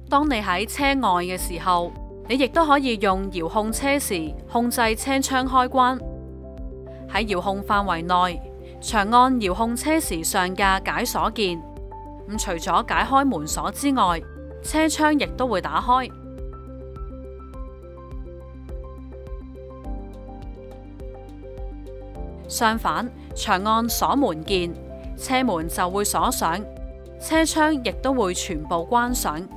當你喺車外嘅時候，你亦都可以用遙控車匙控制車窗開關。喺遙控範圍內，長按遙控車匙上嘅解鎖鍵。除咗解開門鎖之外，車窗亦都會打開。相反，長按鎖門鍵，車門就會鎖上，車窗亦都會全部關上。